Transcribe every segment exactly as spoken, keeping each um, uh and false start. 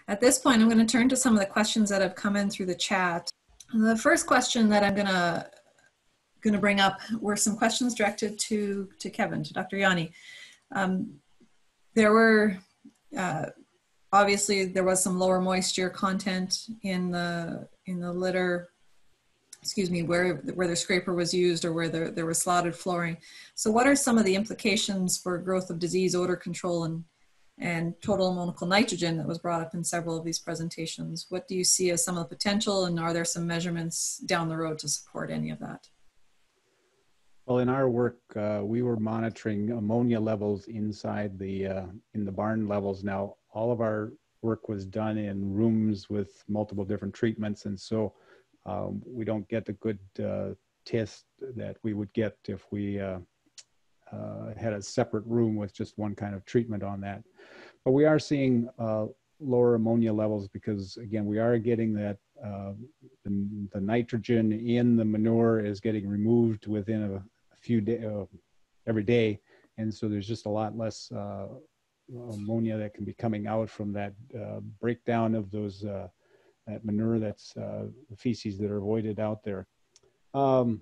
At this point, I'm going to turn to some of the questions that have come in through the chat. The first question that I'm going to going to bring up were some questions directed to, to Kevin, to Doctor Yanni. Um, there were, uh, obviously, there was some lower moisture content in the, in the litter, excuse me, where, where the scraper was used or where there, there was slotted flooring. So what are some of the implications for growth of disease, odor control, and, and total ammoniacal nitrogen that was brought up in several of these presentations? What do you see as some of the potential, and are there some measurements down the road to support any of that? Well, in our work, uh, we were monitoring ammonia levels inside the uh, in the barn levels. Now, all of our work was done in rooms with multiple different treatments, and so um, we don't get the good uh, test that we would get if we uh, uh, had a separate room with just one kind of treatment on that. But we are seeing uh, lower ammonia levels because, again, we are getting that uh, the, the nitrogen in the manure is getting removed within a few days, uh, every day, and so there's just a lot less uh, ammonia that can be coming out from that uh, breakdown of those uh, that manure, that's uh, the feces that are avoided out there. Um,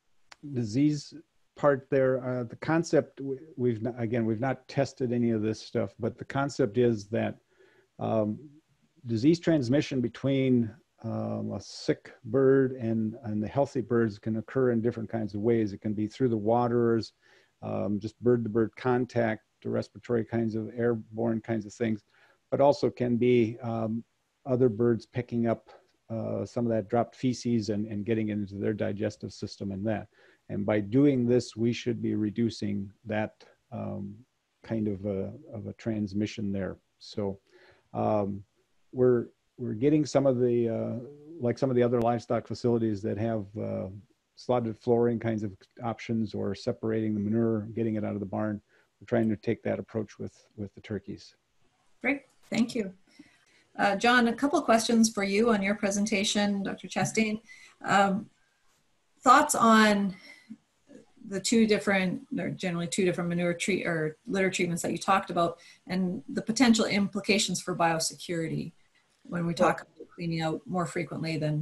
disease part there, uh, the concept, we've not, again we've not tested any of this stuff, but the concept is that um, disease transmission between Um, a sick bird and, and the healthy birds can occur in different kinds of ways. It can be through the waters, um, just bird-to-bird contact, respiratory kinds of airborne kinds of things, but also can be um, other birds picking up uh, some of that dropped feces and, and getting it into their digestive system and that. And by doing this, we should be reducing that um, kind of a, of a transmission there. So um, we're We're getting some of the, uh, like some of the other livestock facilities that have uh, slotted flooring kinds of options, or separating the manure, getting it out of the barn. We're trying to take that approach with, with the turkeys. Great, thank you. Uh, John, a couple of questions for you on your presentation, Doctor Chastain. Um, thoughts on the two different, or generally two different manure treat or litter treatments that you talked about, and the potential implications for biosecurity when we talk about cleaning out more frequently than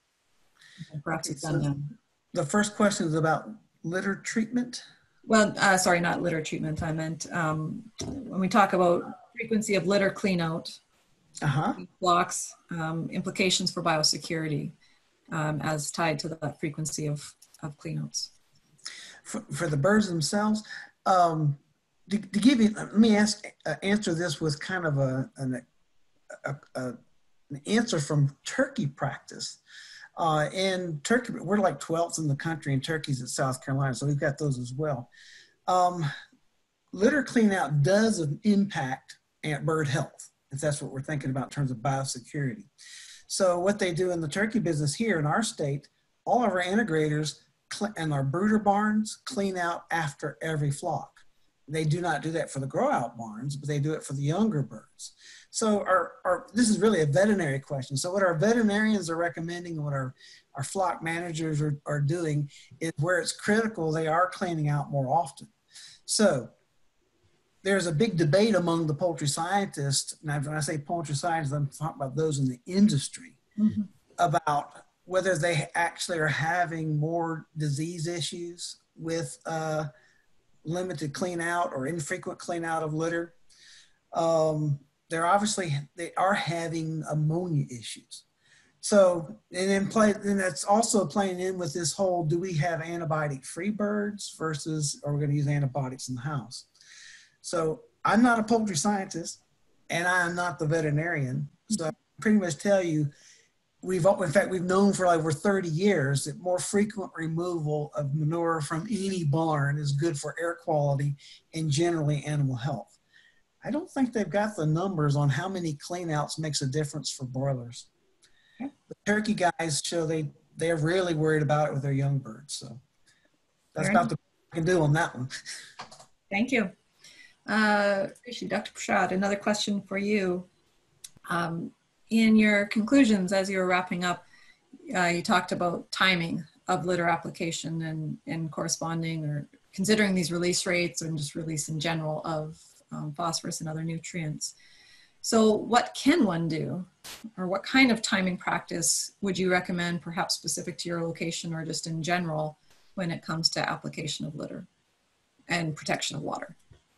perhaps it's done now. The first question is about litter treatment? Well, uh, sorry, not litter treatment. I meant um, when we talk about frequency of litter cleanout, uh-huh. blocks, um, implications for biosecurity um, as tied to that frequency of, of cleanouts. For, for the birds themselves, um, to, to give you, let me ask, uh, answer this with kind of a, an, a, a an answer from turkey practice. Uh, and turkey, we're like twelfth in the country in turkeys at South Carolina, so we've got those as well. Um, litter cleanout does impact bird health, if that's what we're thinking about in terms of biosecurity. So what they do in the turkey business here in our state, all of our integrators and our brooder barns clean out after every flock. They do not do that for the grow out barns, but they do it for the younger birds. So our, our, this is really a veterinary question. So what our veterinarians are recommending, and what our, our flock managers are, are doing, is where it's critical, they are cleaning out more often. So there's a big debate among the poultry scientists, and when I say poultry scientists, I'm talking about those in the industry, mm-hmm. about whether they actually are having more disease issues with uh, limited clean out or infrequent clean out of litter. Um, they're obviously, they are having ammonia issues. So, and then play, and that's also playing in with this whole, do we have antibiotic free birds versus are we going to use antibiotics in the house? So I'm not a poultry scientist and I'm not the veterinarian. So I pretty much tell you, we've, in fact, we've known for like over thirty years that more frequent removal of manure from any barn is good for air quality and generally animal health. I don't think they've got the numbers on how many cleanouts makes a difference for broilers. Okay. The turkey guys show they, they're really worried about it with their young birds. So that's about the best I can do on that one. Thank you. Uh, Doctor Prashad, another question for you. Um, in your conclusions, as you were wrapping up, uh, you talked about timing of litter application and, and corresponding or considering these release rates and just release in general of Um, phosphorus and other nutrients. So what can one do, or what kind of timing practice would you recommend, perhaps specific to your location or just in general, when it comes to application of litter and protection of water?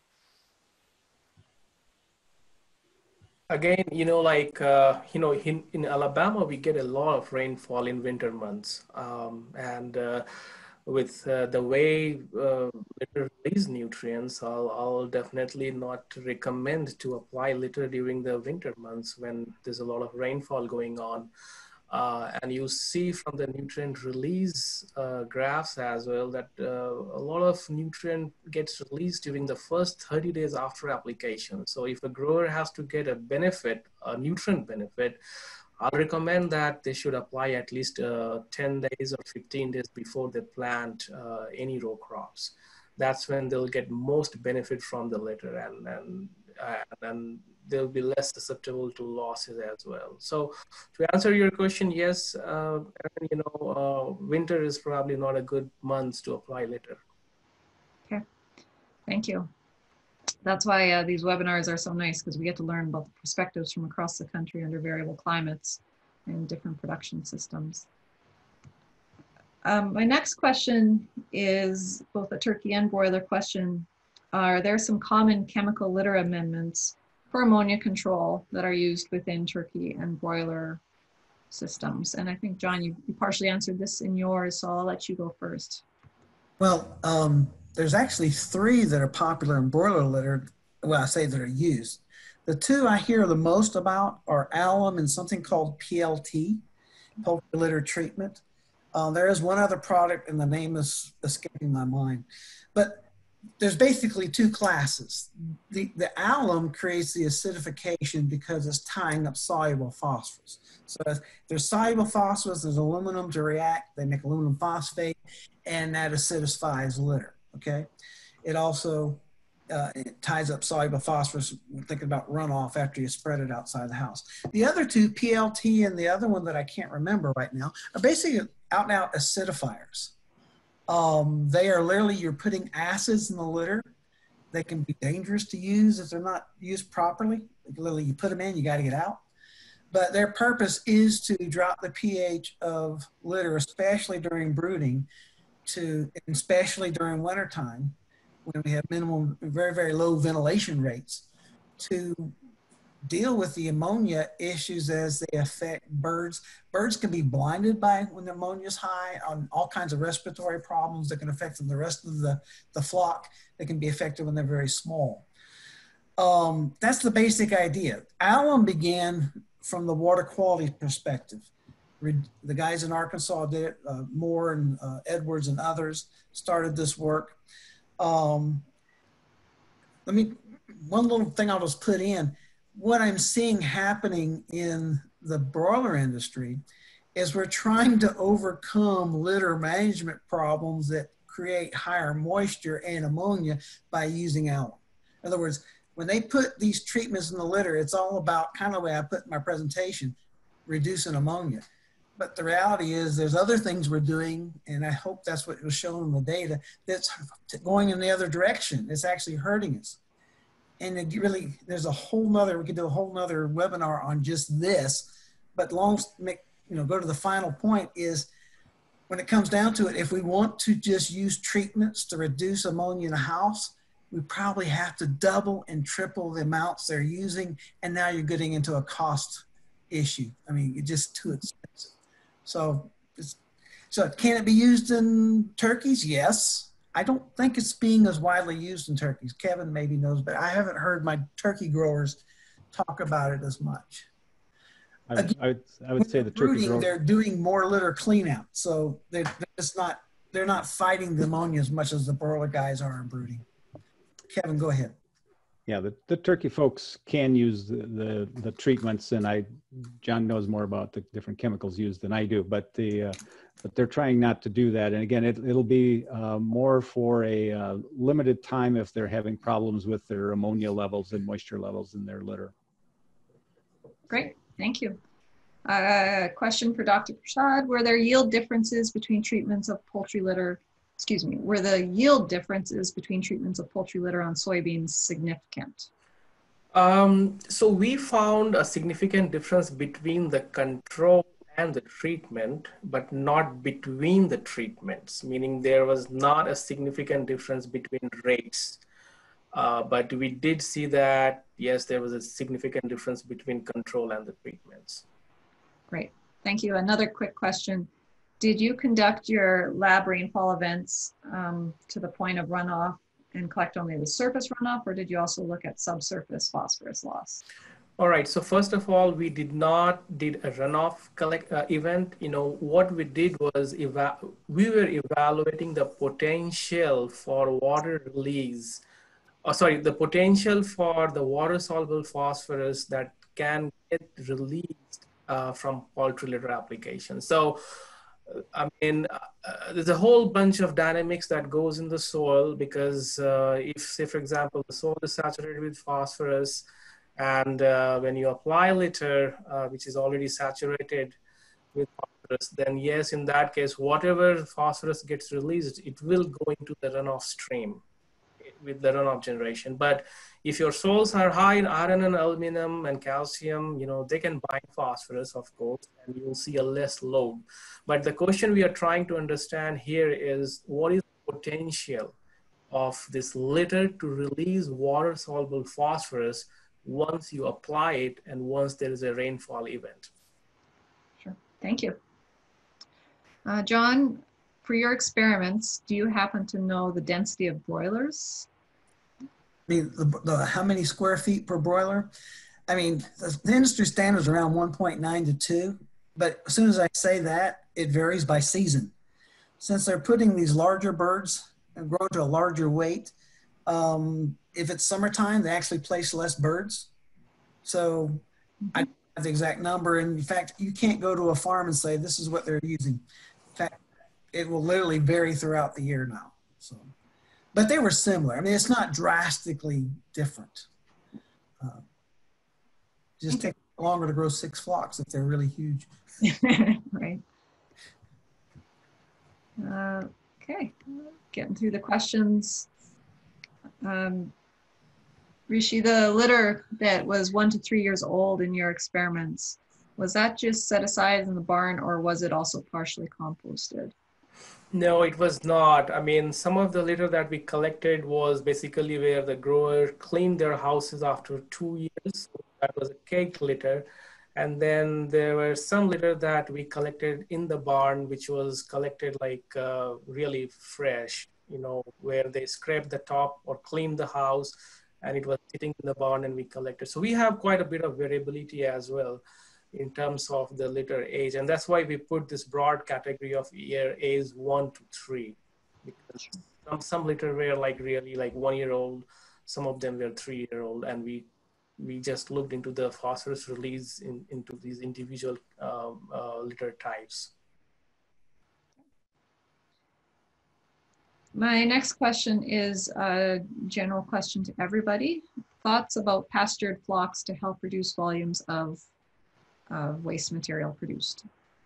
Again, you know, like, uh, you know, in, in Alabama, we get a lot of rainfall in winter months. Um, and uh, with uh, the way uh, litter release nutrients, I'll, I'll definitely not recommend to apply litter during the winter months when there's a lot of rainfall going on. Uh, and you see from the nutrient release uh, graphs as well that uh, a lot of nutrient gets released during the first thirty days after application. So if a grower has to get a benefit, a nutrient benefit, I'll recommend that they should apply at least uh, ten days or fifteen days before they plant uh, any row crops. That's when they'll get most benefit from the litter, and, and, uh, and they'll be less susceptible to losses as well. So to answer your question, yes, uh, you know, uh, winter is probably not a good month to apply litter. Okay, thank you. That's why uh, these webinars are so nice, because we get to learn about the perspectives from across the country under variable climates and different production systems. Um, my next question is both a turkey and broiler question. Are there some common chemical litter amendments for ammonia control that are used within turkey and broiler systems? And I think, John, you, you partially answered this in yours, so I'll let you go first. Well, um, there's actually three that are popular in broiler litter. Well, I say that are used. The two I hear the most about are alum and something called P L T, poultry litter treatment. Uh, there is one other product, and the name is escaping my mind. But there's basically two classes. The, the alum creates the acidification because it's tying up soluble phosphorus. So if there's soluble phosphorus, there's aluminum to react, they make aluminum phosphate, and that acidifies litter, okay? It also uh, it ties up soluble phosphorus, thinking about runoff after you spread it outside the house. The other two, P L T and the other one that I can't remember right now, are basically out and out acidifiers. Um, they are literally, you're putting acids in the litter. They can be dangerous to use if they're not used properly. Literally, you put them in, you got to get out. But their purpose is to drop the pH of litter, especially during brooding, to, and especially during wintertime, when we have minimum, very, very low ventilation rates, to deal with the ammonia issues as they affect birds. Birds can be blinded by when the ammonia is high on all kinds of respiratory problems that can affect them. The rest of the, the flock, they can be affected when they're very small. Um, that's the basic idea. Alum began from the water quality perspective. The guys in Arkansas did it, uh, Moore and uh, Edwards and others started this work. Um, let me, one little thing I'll just put in, what I'm seeing happening in the broiler industry is we're trying to overcome litter management problems that create higher moisture and ammonia by using alum. In other words, when they put these treatments in the litter, it's all about, kind of the way I put in my presentation, reducing ammonia. But the reality is there's other things we're doing, and I hope that's what was shown in the data, that's going in the other direction. It's actually hurting us. And it really, there's a whole nother, we could do a whole nother webinar on just this, but long, make, you know, go to the final point is, when it comes down to it, if we want to just use treatments to reduce ammonia in a house, we probably have to double and triple the amounts they're using, and now you're getting into a cost issue. I mean, it's just too expensive. So, it's, so can it be used in turkeys? Yes. I don't think it's being as widely used in turkeys. Kevin maybe knows, but I haven't heard my turkey growers talk about it as much. I, Again, I, would, I would say the turkey brooding, growers, they're doing more litter clean out. So they're, they're just not, they're not fighting the ammonia as much as the broiler guys are in brooding. Kevin, go ahead. yeah, the, the turkey folks can use the, the, the treatments, and I, John knows more about the different chemicals used than I do, but the, uh, but they're trying not to do that. And again, it, it'll be uh, more for a uh, limited time if they're having problems with their ammonia levels and moisture levels in their litter. Great, thank you. Uh, question for Doctor Prasad: were there yield differences between treatments of poultry litter? Excuse me, were the yield differences between treatments of poultry litter on soybeans significant? Um, so we found a significant difference between the control and the treatment, but not between the treatments, meaning there was not a significant difference between rates. Uh, but we did see that, yes, there was a significant difference between control and the treatments. Great, thank you. Another quick question. Did you conduct your lab rainfall events um, to the point of runoff and collect only the surface runoff, or did you also look at subsurface phosphorus loss? All right, so first of all, we did not did a runoff collect uh, event. You know, what we did was eva we were evaluating the potential for water release, oh, sorry, the potential for the water-soluble phosphorus that can get released uh, from poultry litter application. So, uh, I mean, uh, there's a whole bunch of dynamics that goes in the soil because uh, if, say, for example, the soil is saturated with phosphorus, and uh, when you apply litter, uh, which is already saturated with phosphorus, then yes, in that case, whatever phosphorus gets released, it will go into the runoff stream with the runoff generation. But if your soils are high in iron and aluminum and calcium, you know, they can bind phosphorus, of course, and you'll see a less load. But the question we are trying to understand here is what is the potential of this litter to release water-soluble phosphorus once you apply it and once there is a rainfall event. Sure, thank you. Uh, John, for your experiments, do you happen to know the density of broilers? I mean, the, the, how many square feet per broiler? I mean, the, the industry standard is around one point nine to two, but as soon as I say that, it varies by season. Since they're putting these larger birds and grow to a larger weight, um, if it's summertime, they actually place less birds. So mm-hmm. I don't have the exact number. And in fact, you can't go to a farm and say, this is what they're using. In fact, it will literally vary throughout the year now. So, but they were similar. I mean, it's not drastically different. Uh, just take longer to grow six flocks if they're really huge. Right. Uh, okay, getting through the questions. Um, Rishi, the litter that was one to three years old in your experiments, was that just set aside in the barn or was it also partially composted? No, it was not. I mean, some of the litter that we collected was basically where the grower cleaned their houses after two years. So that was a caked litter. And then there were some litter that we collected in the barn, which was collected like uh, really fresh, you know, where they scraped the top or cleaned the house and it was sitting in the barn and we collected. So we have quite a bit of variability as well in terms of the litter age. And that's why we put this broad category of year age one to three. Because some, some litter were like really like one year old, some of them were three year old, and we we just looked into the phosphorus release in, into these individual um, uh, litter types. My next question is a general question to everybody. Thoughts about pastured flocks to help reduce volumes of uh, waste material produced?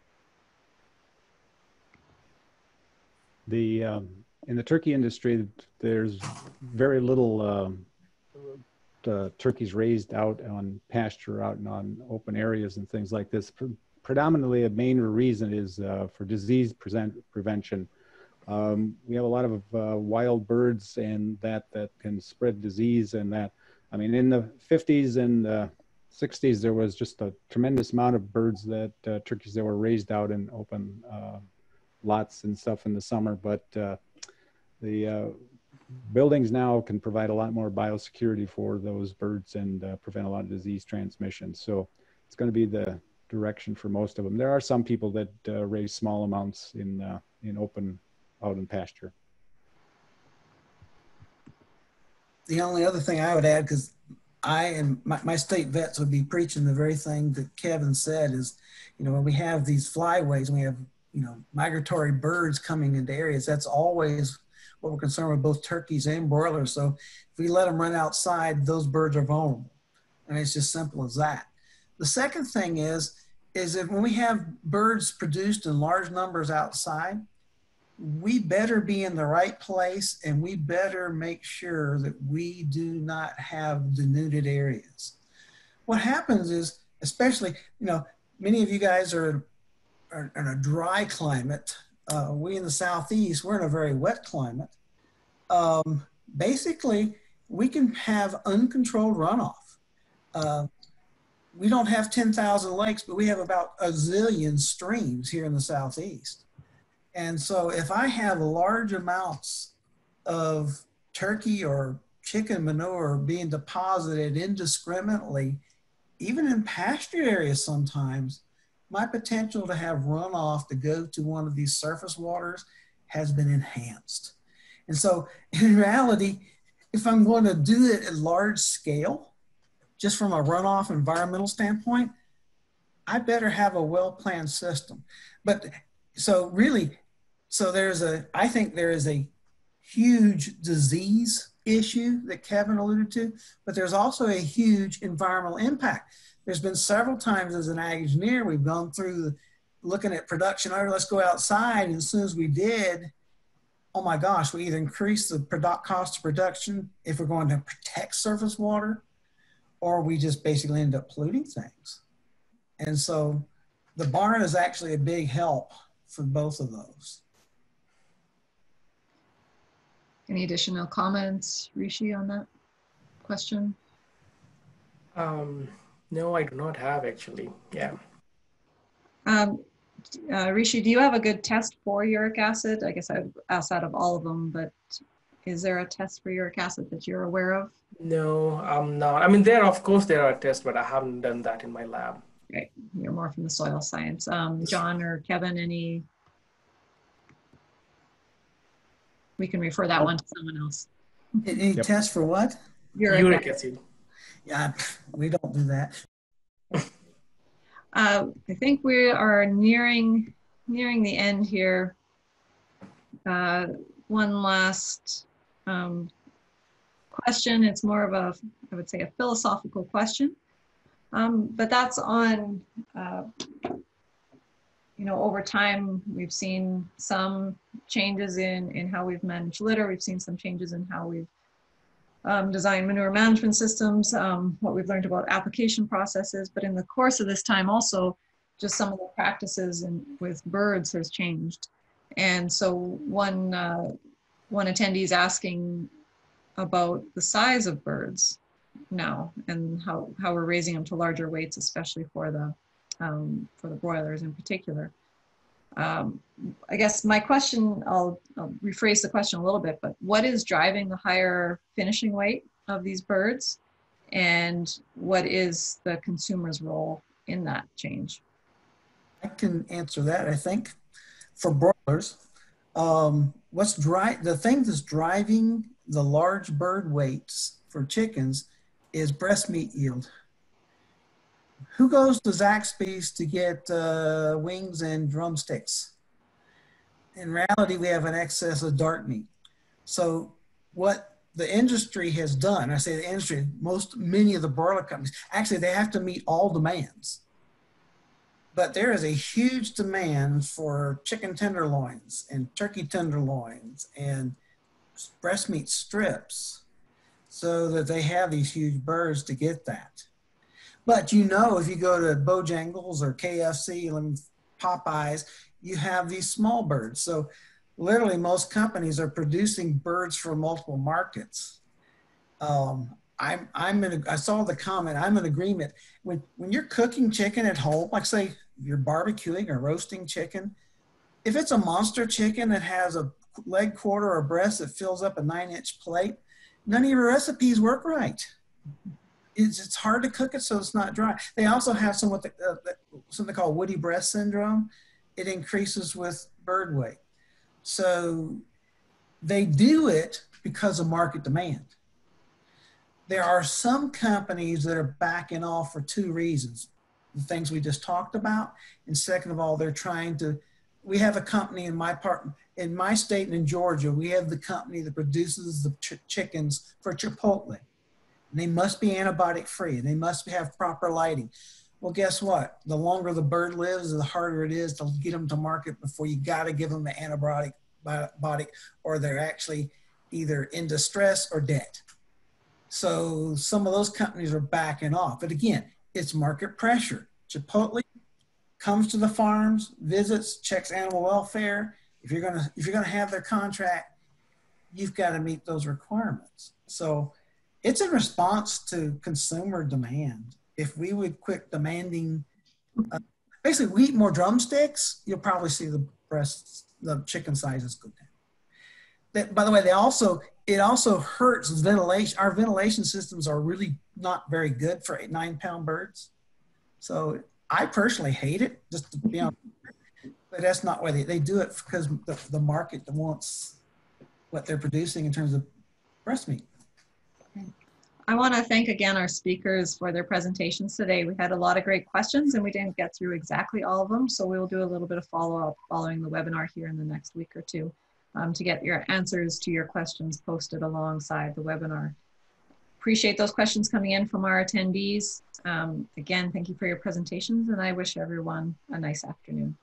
The, um, in the turkey industry, there's very little um, Uh, turkeys raised out on pasture, out and on open areas and things like this. Pre predominantly, a main reason is uh, for disease present prevention. Um, we have a lot of uh, wild birds and that that can spread disease, and that, I mean, in the fifties and uh, sixties, there was just a tremendous amount of birds that uh, turkeys that were raised out in open uh, lots and stuff in the summer, but uh, the uh, buildings now can provide a lot more biosecurity for those birds and uh, prevent a lot of disease transmission. So it's going to be the direction for most of them. There are some people that uh, raise small amounts in uh, in open, out in pasture. The only other thing I would add, because I and my, my state vets would be preaching the very thing that Kevin said, is, you know, when we have these flyways, we have, you know, migratory birds coming into areas, that's always what we're concerned with, both turkeys and broilers. So if we let them run outside, those birds are vulnerable. And it's just simple as that. The second thing is, is that when we have birds produced in large numbers outside, we better be in the right place, and we better make sure that we do not have denuded areas. What happens is, especially, you know, many of you guys are, are in a dry climate. Uh, we in the Southeast, we're in a very wet climate. Um, basically, we can have uncontrolled runoff. Uh, we don't have ten thousand lakes, but we have about a zillion streams here in the Southeast. And so if I have large amounts of turkey or chicken manure being deposited indiscriminately, even in pasture areas sometimes, my potential to have runoff to go to one of these surface waters has been enhanced. And so in reality, if I'm going to do it at large scale, just from a runoff environmental standpoint, I better have a well-planned system. But so really, so there's a, I think there is a huge disease issue that Kevin alluded to, but there's also a huge environmental impact. There's been several times as an ag engineer, we've gone through the, looking at production, oh, let's go outside. And as soon as we did, oh my gosh, we either increase the product cost of production if we're going to protect surface water, or we just basically end up polluting things. And so the barn is actually a big help for both of those. Any additional comments, Rishi, on that question? Um, no, I do not have actually, yeah. Um, uh, Rishi, do you have a good test for uric acid? I guess I would ask that of all of them, but is there a test for uric acid that you're aware of? No, I'm not. I mean, there, of course, there are tests, but I haven't done that in my lab. Right, you're more from the soil science. Um, John or Kevin, any? We can refer that one to someone else. Any Yep. test for what? Uric, Uric acid. acid. Yeah, we don't do that. Uh, I think we are nearing nearing the end here. Uh, one last um, question. It's more of a, I would say, a philosophical question, um, but that's on, uh, you know, over time, we've seen some changes in, in how we've managed litter. We've seen some changes in how we've um, designed manure management systems, um, what we've learned about application processes. But in the course of this time also, just some of the practices in, with birds has changed. And so one, uh, one attendee is asking about the size of birds now and how, how we're raising them to larger weights, especially for the Um, for the broilers in particular. Um, I guess my question, I'll, I'll rephrase the question a little bit, but what is driving the higher finishing weight of these birds? And what is the consumer's role in that change? I can answer that, I think. For broilers, um, what's dri the thing that's driving the large bird weights for chickens is breast meat yield. Who goes to Zaxby's to get uh, wings and drumsticks? In reality, we have an excess of dark meat. So what the industry has done, I say the industry, most, many of the broiler companies, actually they have to meet all demands. But there is a huge demand for chicken tenderloins and turkey tenderloins and breast meat strips so that they have these huge birds to get that. But you know, if you go to Bojangles or K F C, Popeyes, you have these small birds. So literally most companies are producing birds for multiple markets. Um, I'm, I'm in a, I saw the comment, I'm in agreement. When, when you're cooking chicken at home, like say you're barbecuing or roasting chicken, if it's a monster chicken that has a leg quarter or breast that fills up a nine inch plate, none of your recipes work right. It's, it's hard to cook it so it's not dry. They also have some what the, uh, something called woody breast syndrome. It increases with bird weight. So they do it because of market demand. There are some companies that are backing off for two reasons. The things we just talked about. And second of all, they're trying to, we have a company in my part, in my state and in Georgia, we have the company that produces the ch chickens for Chipotle. And they must be antibiotic free and they must have proper lighting. Well, guess what? The longer the bird lives, the harder it is to get them to market before you got to give them the antibiotic antibiotic, or they're actually either in distress or dead. So some of those companies are backing off. But again, it's market pressure. Chipotle comes to the farms, visits, checks animal welfare. If you're gonna if you're gonna have their contract, you've got to meet those requirements. So it's in response to consumer demand. If we would quit demanding, uh, basically we eat more drumsticks, you'll probably see the breasts, the chicken sizes go down. That, by the way, they also, it also hurts ventilation. Our ventilation systems are really not very good for eight, nine pound birds. So I personally hate it, just to be honest, but that's not why they, they do it, because the, the market wants what they're producing in terms of breast meat. I want to thank again our speakers for their presentations today. We had a lot of great questions and we didn't get through exactly all of them. So we will do a little bit of follow-up following the webinar here in the next week or two um, to get your answers to your questions posted alongside the webinar. Appreciate those questions coming in from our attendees. Um, again, thank you for your presentations and I wish everyone a nice afternoon.